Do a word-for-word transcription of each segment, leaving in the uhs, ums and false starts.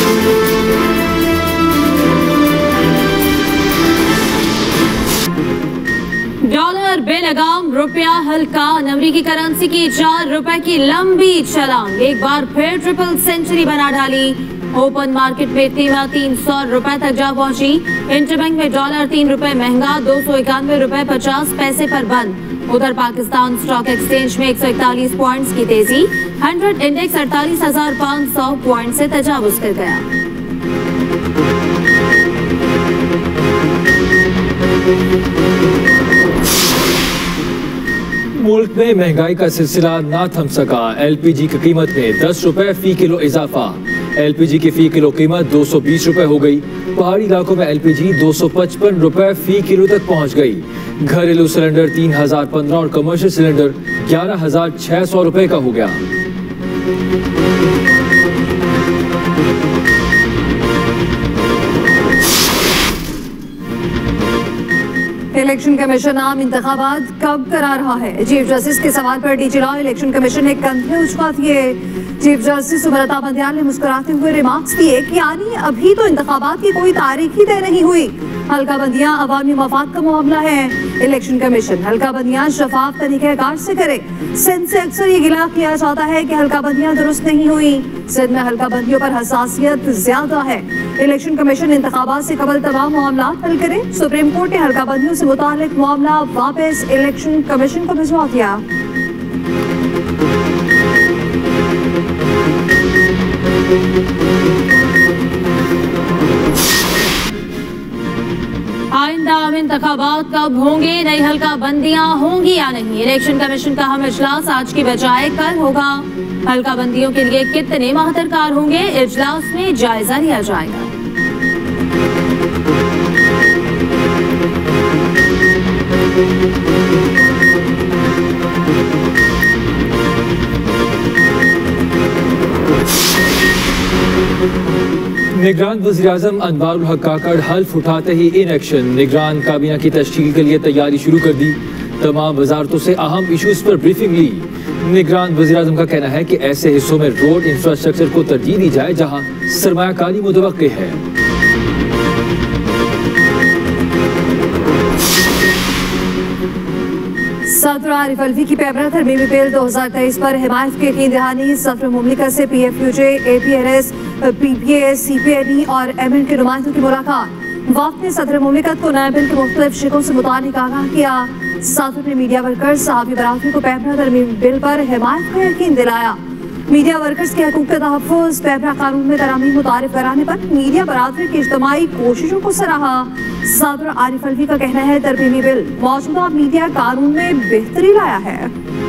Dollar बेलगाम, रुपया हल्का, अमेरिकी करेंसी की चार रुपए की लंबी छलांग एक बार फिर ट्रिपल सेंचुरी बना डाली। ओपन मार्केट में कीमत तीन सौ रुपए तक जा पहुंची। इंटरबैंक में डॉलर तीन रुपए महंगा दो सौ इक्यानवे रुपए पचास पैसे पर बंद। उधर पाकिस्तान स्टॉक एक्सचेंज में एक सौ इकतालीस पॉइंट्स की तेजी, हंड्रेड इंडेक्स अड़तालीस हजार पाँच सौ पॉइंट से तजावुज कर गया। मुल्क में महंगाई का सिलसिला ना थम सका। एलपीजी की कीमत में दस रुपए फी किलो इजाफा। एलपीजी की फी किलो कीमत दो सौ बीस रुपए हो गई। पहाड़ी इलाकों में एलपीजी दो सौ पचपन रुपए फी किलो तक पहुंच गई। घरेलू सिलेंडर तीन हजार पंद्रह और कमर्शियल सिलेंडर ग्यारह हजार छह सौ रुपए का हो गया। इलेक्शन कमीशन आम इंतखाबात कब करा रहा है? चीफ जस्टिस के सवाल पर डीजी लॉ इलेक्शन कमीशन ने कंधे उचका दिए। चीफ जस्टिस सुब्रता बंदयाल ने मुस्कुराते हुए रिमार्क्स दिए कि यानी अभी तो इंतखाबात की कोई तारीख ही तय नहीं हुई। हल्का बंदियां अवामी मफाद का मामला है। इलेक्शन कमीशन हल्का बंदियां शफाफ तरीक़ेकार से करे। सिंध से अक्सर ये गिला किया जाता है कि हल्का बंदियां दुरुस्त नहीं हुई। सिंध में हल्का बंदियों पर हसासियत ज्यादा है। इलेक्शन कमीशन इंतखाबात से कबल तमाम मामला हल करे। सुप्रीम कोर्ट ने हल्का बंदियों से मुतालिक मामला वापस इलेक्शन कमीशन को भिजवा दिया। आइंदा आम इंतखाबात कब होंगे? नई हल्का बंदियां होंगी या नहीं? इलेक्शन कमीशन का अहम इजलास आज की बजाय कल होगा। हल्का बंदियों के लिए कितने माह दरकार होंगे, इजलास में जायजा लिया जाएगा। निगरान वज़ीर-ए-आज़म अनवारुल हक काकड़ हल्फ उठाते ही इन एक्शन। निगरान काबीना की तश्कील के लिए तैयारी शुरू कर दी। तमाम वजारतों से अहम इशूज पर ब्रीफिंग ली। निगरान वज़ीर-ए-आज़म का कहना है कि ऐसे हिस्सों में रोड इंफ्रास्ट्रक्चर को तरजीह दी जाए जहां सरमायाकारी मुतवक्के है। सदर आरिफ अलवी की पैबरा तरमीमी बिल दो हजार तेईस पर हिमायत के यकीन दहानी। सदर मुमलिकत से P F U J, A P N S, P P A, C P N E और एम एन के नुमाइंदों की मुलाकात। वक्त ने सदर मुमलिकत को नए बिल के मुख्तलिफ शिकों से मुतालिक आगाह किया। सदर ने मीडिया वर्कर्स सहाफ़ी बरादरी को पैबरा तरमीमी बिल पर हिमायत का यकीन दिलाया। मीडिया वर्कर्स के हकूक़ का तहफ़्फ़ुज़, पैबरा कानून में तरामीम मुतारिफ कराने पर मीडिया बरादरी की इज्तिमाई कोशिशों को सराहा। सदर आरिफ अलवी का कहना है तरमीमी बिल मौजूदा मीडिया कानून में बेहतरी लाया है।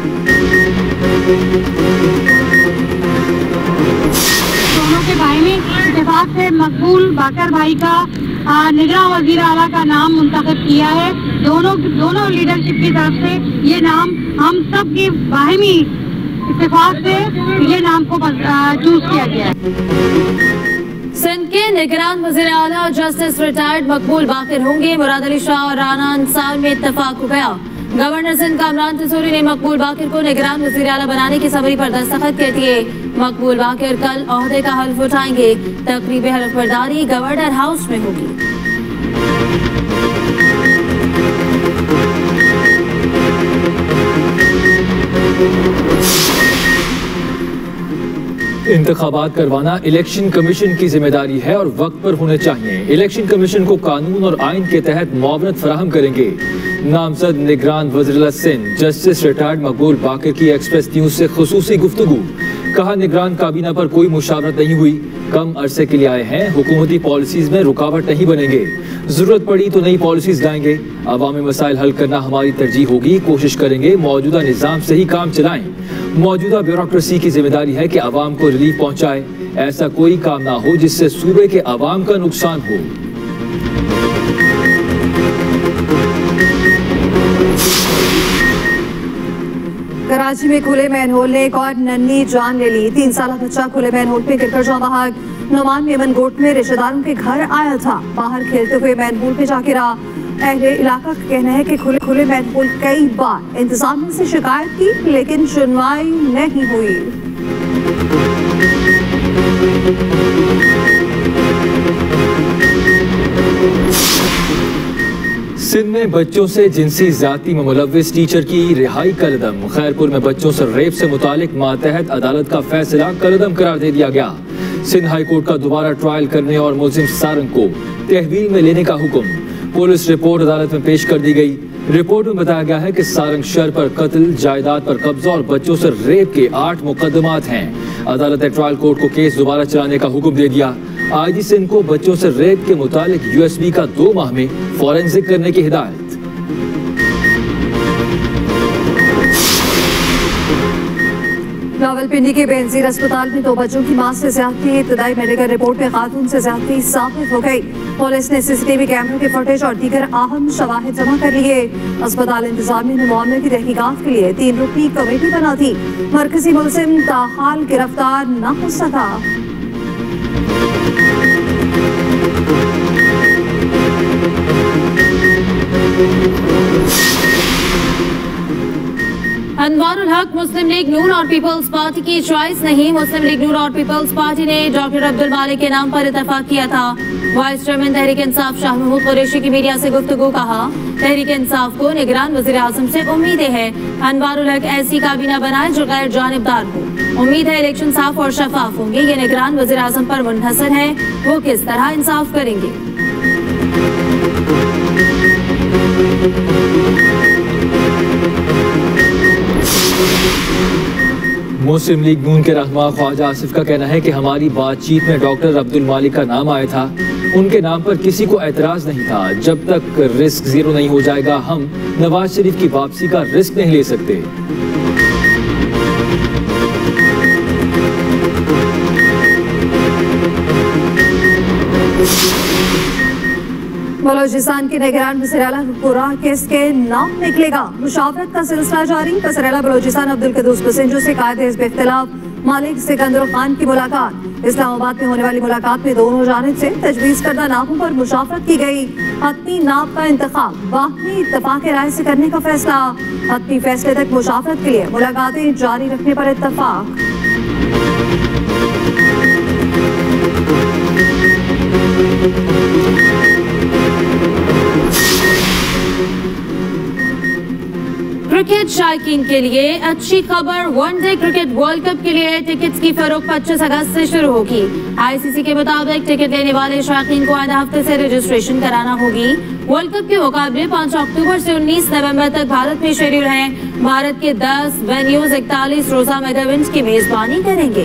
दोनों के बायनी इत्तेफाक से मकबूल बाकर भाई का निगरान वज़ीर आला का नाम मुंतखब किया है। दोनों दोनों लीडरशिप की तरफ से ये नाम हम सब की बाहमी इत्तेफाक से ये नाम को चूज किया गया है। सिंध के निगरान वज़ीर आला और जस्टिस रिटायर्ड मकबूल बाकर होंगे। मुराद अली शाह और राना अंसार में इत्तेफाक हो गया। गवर्नर सिंध कामरान तिजोरी ने मकबूल बाकर को निगरान वज़ीर आला बनाने की समरी पर दस्तखत कर दिए। मकबूल बाकर कल ओहदे का हल्फ उठाएंगे। तकरीब हल्फ बर्दारी गवर्नर हाउस में होगी। इंतखाबात करवाना इलेक्शन कमीशन की जिम्मेदारी है और वक्त पर होने चाहिए। इलेक्शन कमीशन को कानून और आइन के तहत मुआवनत फराहम करेंगे। नामजद निगरान वज़ीर सिंध जस्टिस रिटायर्ड मकबूल बाकर की एक्सप्रेस न्यूज से खुसूसी गुफ्तगू। कहा निगरान काबीना पर कोई मुशावरत नहीं हुई। कम अरसे के लिए आए हैं। हुकूमती पॉलिसीज में रुकावट नहीं बनेंगे। जरूरत पड़ी तो नई पॉलिसीज लाएंगे। अवामी मसाइल हल करना हमारी तरजीह होगी। कोशिश करेंगे मौजूदा निज़ाम से ही काम चलाएं। मौजूदा ब्यूरोक्रेसी की जिम्मेदारी है कि अवाम को रिलीफ पहुंचाए। ऐसा कोई काम ना हो जिससे सूबे के अवाम का नुकसान हो। कराची में खुले मैनहोल ने एक और नन्ही जान ले ली। तीन साल बच्चा खुले मैनहोल में गिरकर जाँ बहक। नुमान मेमन गोट में रिश्तेदारों के घर आया था। बाहर खेलते हुए मैनहोल में जा गिरा। अहले इलाका का कहना है कि खुले खुले मैनहोल कई बार इंतजामिया से शिकायत की लेकिन सुनवाई नहीं हुई। सिंध में बच्चों से जिनसी ज्यादती में मुलव्विस टीचर की रिहाई का कदम। खैरपुर में बच्चों से रेप से मुतालिक मातहत अदालत का फैसला कदम करार दे दिया गया। सिंध हाई कोर्ट का दोबारा ट्रायल करने और मुलजिम सारंग को तहवील में लेने का हुक्म। पुलिस रिपोर्ट अदालत में पेश कर दी गई। रिपोर्ट में बताया गया है कि सारंग शर पर कत्ल, जायदाद पर कब्जा और बच्चों से रेप के आठ मुकदमात हैं। अदालत ने ट्रायल कोर्ट को केस दोबारा चलाने का हुक्म दे दिया। आईजी सिंध को बच्चों से रेप के मुतालिक यूएसबी का दो माह में फॉरेंसिक करने की हिदायत। रावलपिंडी के बेनजीर अस्पताल में दो बच्चों की मौत से ज्यादती। इब्तदाई मेडिकल रिपोर्ट में खातून से ज्यादती साबित हो गई। पुलिस ने सीसीटीवी कैमरों के फुटेज और दीगर अहम शवाहिद जमा कर लिए। अस्पताल इंतजामिया ने मामले की तहकीकात के लिए तीन रुकनी कमेटी बना दी। मरकजी मुलजिम ताहाल गिरफ्तार न हो सका। अनवारुल हक मुस्लिम लीग नून और पीपल्स पार्टी की चॉइस नहीं। मुस्लिम लीग नून और पीपल्स पार्टी ने डॉक्टर अब्दुल मालिक के नाम पर इत्तेफाक किया था। वाइस चेयरमैन तहरीक इंसाफ शाह महमूद कुरैशी की मीडिया से गुफ्तगू कहा, तहरीक इंसाफ को निगरान वजीर आजम से उम्मीदें हैं। अनवारुल हक ऐसी काबीना बनाए जो गैर जानिबदार हो। उम्मीद है इलेक्शन साफ और शफाफ होंगे। ये निगरान वजीर आजम पर मुनहसर है, वो किस तरह इंसाफ करेंगे। मुस्लिम लीग नून के रहनुमा ख्वाजा आसिफ का कहना है कि हमारी बातचीत में डॉक्टर अब्दुल मालिक का नाम आया था। उनके नाम पर किसी को एतराज नहीं था। जब तक रिस्क जीरो नहीं हो जाएगा हम नवाज शरीफ की वापसी का रिस्क नहीं ले सकते। बलोचिस्तान के निगरान वज़ीर-ए-आला हुर्रा किसके नाम निकलेगा। मुशावरत का सिलसिला जारी। वज़ीर-ए-आला बलोचिस्तान अब्दुल कदूस पसिंजो से कायदे हिज़्ब इख्तिलाफ मालिक सिकंदर खान की मुलाकात। इस्लामाबाद में होने वाली मुलाकात में दोनों जानिब से तजवीज़ करदा नामों पर मुशावरत की गई। हतमी नाम का इंतखाब बाकी इत्तफाक राय से करने का फैसला। हतमी फैसले तक मुशावरत के लिए मुलाकातें जारी रखने पर इत्तफाक। क्रिकेट शायकीन के लिए अच्छी खबर। वनडे क्रिकेट वर्ल्ड कप के लिए टिकट्स की फरोख्त पच्चीस अगस्त से शुरू होगी। आईसीसी के मुताबिक टिकट लेने वाले शायकीन को आधा हफ्ते से रजिस्ट्रेशन कराना होगी। वर्ल्ड कप के मुकाबले पाँच अक्टूबर से उन्नीस नवंबर तक भारत में शेड्यूल हैं। भारत के दस वेन्यूज इकतालीस रोजा मेगा इवेंट्स की मेजबानी करेंगे।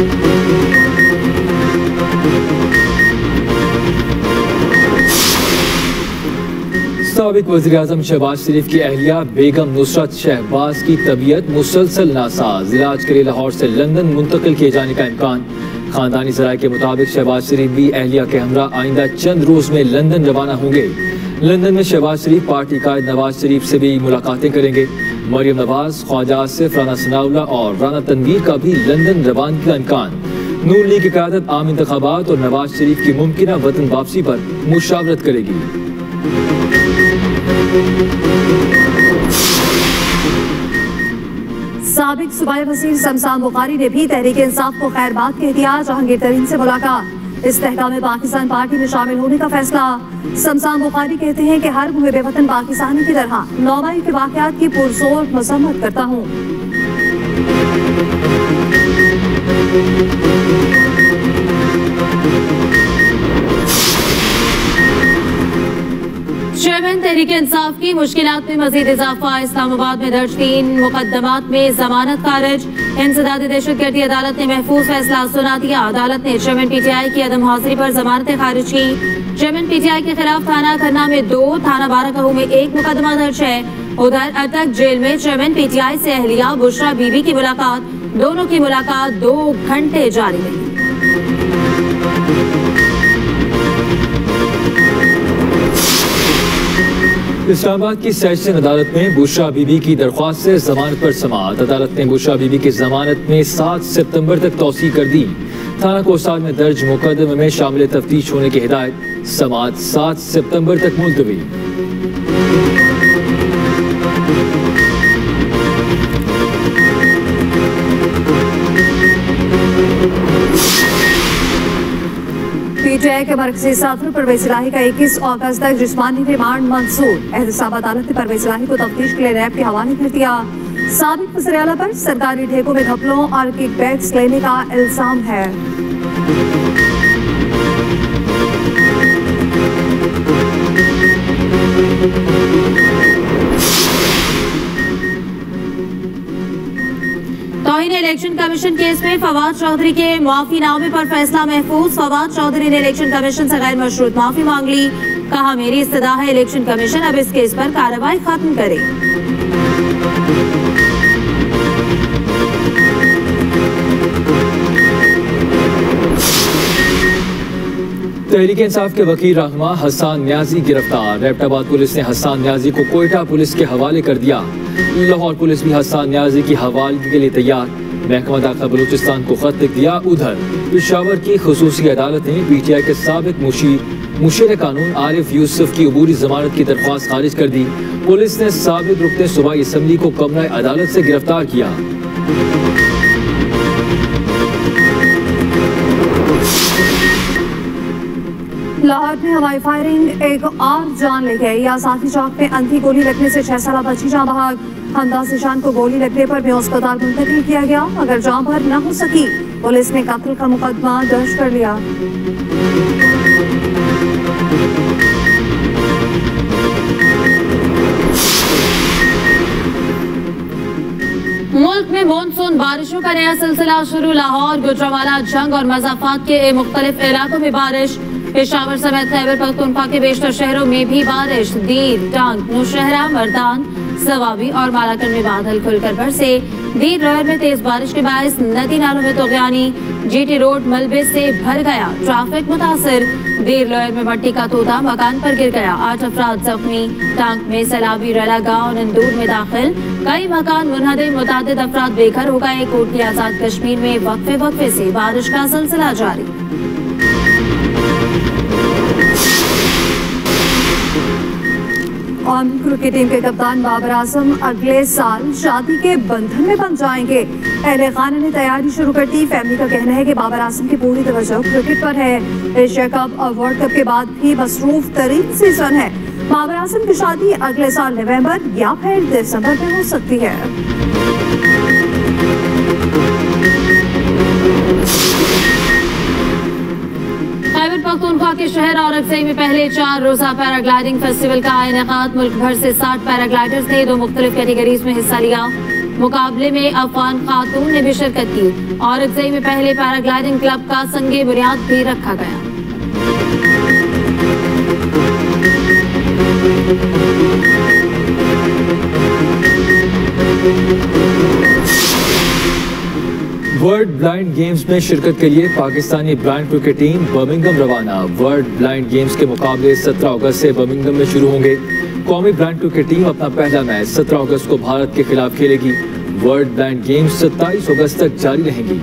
साबिक वज़ीर आज़म शहबाज शरीफ की अहलिया बेगम नुसरत शहबाज की तबीयत मुसलसल नासाज। इलाज के लिए लाहौर से लंदन मुंतकिल किए जाने का इम्कान। खानदानी ज़राए के मुताबिक शहबाज शरीफ भी अहलिया के हमरा आइंदा चंद रोज में लंदन रवाना होंगे। लंदन में शहबाज शरीफ पार्टी कायद नवाज शरीफ से भी मुलाकातें करेंगे। मरियम नवाज, ख्वाजा आसिफ, राना सनाउल्लाह और राना तनवीर का भी लंदन रवानगी का इम्कान। नून लीग की क़यादत आम इंतखाबात और नवाज शरीफ की मुमकिना वतन वापसी पर मुशावरत करेगी। साबिक सूबाई वज़ीर शमशान बुखारी ने भी तहरीक इंसाफ को खैरबाद कह दिया। जहांगीर तरीन से मुलाकात। इस्तेहकाम पाकिस्तान पार्टी में शामिल होने का फैसला। शमशान बुखारी कहते हैं कि हर मुहिब वतन पाकिस्तानी की तरह नौबाई के वाक़यात की पुरजोर मज़म्मत करता हूँ। चेयरमैन तहरीक इंसाफ की मुश्किलात में मजीद इजाफा। इस्लामाबाद में दर्ज तीन मुकदमात में जमानत खारिज। इंसदादी दहशतगर्दी अदालत ने महफूज फैसला सुना दिया। अदालत ने चेयरमैन पीटीआई की अदम हाजिरी पर जमानतें खारिज की। चेयरमैन पीटीआई के खिलाफ थाना खन्ना में दो, थाना बाराकहू में एक मुकदमा दर्ज है। उधर अटक जेल में चेयरमैन पीटीआई से अहलिया बुशरा बीबी की मुलाकात। दोनों की मुलाकात दो घंटे जारी रही। इस्लामाबाद की सेशन अदालत में बुशरा बीबी की दरख्वास्त से जमानत पर समाअत। अदालत ने बुशरा बीबी की जमानत में सात सितंबर तक तौसी कर दी। थाना कोसार में दर्ज मुकदमे में शामिल तफ्तीश होने की हिदायत। समाअत सात सितंबर तक मुलतवी। पीटीआई के मरकजी सदर परवेज इलाही का इक्कीस अगस्त तक जिस्मानी रिमांड मंजूर। एहतसाब अदालत ने परवेज इलाही को तफ्तीश के लिए रैब के हवाले कर दिया। साबिक वज़ीर आला पर सरकारी ठेकों में घपलों और किकबैक्स लेने का इल्जाम है। तौहीन इलेक्शन कमीशन केस में फवाद चौधरी के माफीनामे पर फैसला महफूज। फवाद चौधरी ने इलेक्शन कमीशन से गैर मशरूत माफी मांग ली। कहा, मेरी इस्तदा है इलेक्शन कमीशन अब इस केस पर कार्रवाई खत्म करे। तहरीक इंसाफ के वकील रहनुमा हसन न्याजी गिरफ्तार। रैबटाबाद पुलिस ने हसन न्याजी को कोयटा पुलिस के हवाले कर दिया। लाहौर पुलिस भी हसन न्याजी की हवालगी के लिए तैयार। महकमा दाखिला बलूचिस्तान को खत लिख दिया। उधर पेशावर की खुसूसी अदालत ने पीटीआई के साबिक मुशीर मुशीर कानून आरिफ यूसुफ की अबूरी जमानत की दरख्वास्त खारिज कर दी। पुलिस ने साबिक रुकने सूबाई असम्बली को कमरा अदालत से गिरफ्तार किया। लाहौर में हवाई फायरिंग एक और जान ले गई। आजादी चौक में अंधी गोली लगने से छह साल बच्ची जाँ बहाक। हमदा सिशान को गोली लगने पर भी अस्पताल मुंतकिल किया गया, मगर जाँ भर न हो सकी। पुलिस ने कत्ल का मुकदमा दर्ज कर लिया। मुल्क में मानसून बारिशों का नया सिलसिला शुरू। लाहौर, गुजरांवाला, जंग और मज़ाफात के मुख्तलिफ इलाकों में बारिश। पेशावर समेत खैबर पख्तूनख्वा के बेशतर शहरों में भी बारिश। दीर, टांग, नौशहरा, मर्दान, सवाबी और मालाकन में बादल खुलकर बरसे। दीर रोयर में तेज बारिश के बायस नदी नालों में तोगयानी। जीटी रोड मलबे से भर गया, ट्रैफिक मुतासिर। दीर लोयर में मट्टी का तोता मकान पर गिर गया, आठ अफराद जख्मी। टांग में सैलाबी रला गांव नंदूर में दाखिल, कई मकान मुनहदम, मुतादिद अफराद बेघर हो गए। कोटली आजाद कश्मीर में वक्फे वक्फे से बारिश का सिलसिला जारी। कौमी क्रिकेट टीम के कप्तान बाबर आजम अगले साल शादी के बंधन में बन जाएंगे। अहले खाना ने तैयारी शुरू कर दी। फैमिली का कहना है कि बाबर आजम की पूरी तवज्जो क्रिकेट पर है। एशिया कप और वर्ल्ड कप के बाद भी मसरूफ तरीन सीजन है। बाबर आजम की शादी अगले साल नवंबर या फिर दिसंबर में हो सकती है। खैबर पख्तूनख्वा के शहर औरंगजेब में पहले चार रोजा पैराग्लाइडिंग फेस्टिवल का इनेकाद। मुल्क भर से साठ पैराग्लाइडर्स ने दो मुख्तलिफ कैटेगरीज में हिस्सा लिया। मुकाबले में अफगान खातून ने भी शिरकत की। औरंगजेब में पहले पैराग्लाइडिंग क्लब का संगे बुनियाद भी रखा गया। वर्ल्ड ब्लाइंड गेम्स में शिरकत के लिए Pakistani blind cricket team Birmingham रवाना। वर्ल्ड ब्लाइंड गेम्स के मुकाबले सत्रह अगस्त से बर्मिंघम में शुरू होंगे। कौमी ब्लाइंड क्रिकेट टीम अपना पहला मैच सत्रह अगस्त को भारत के खिलाफ खेलेगी। वर्ल्ड ब्लाइंड गेम्स सत्ताईस अगस्त तक जारी रहेंगी।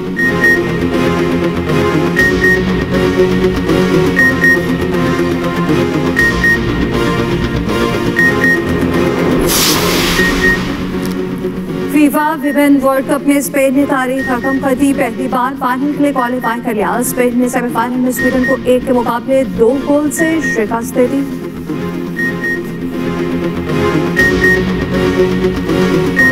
फीफा विमेन वर्ल्ड कप में स्पेन ने तारीख रकम कर दी। पहली बार फाइनल के लिए क्वालिफाई कर लिया। स्पेन ने सेमीफाइनल में स्वीडन को एक के मुकाबले दो गोल से शिकस्त दे दी।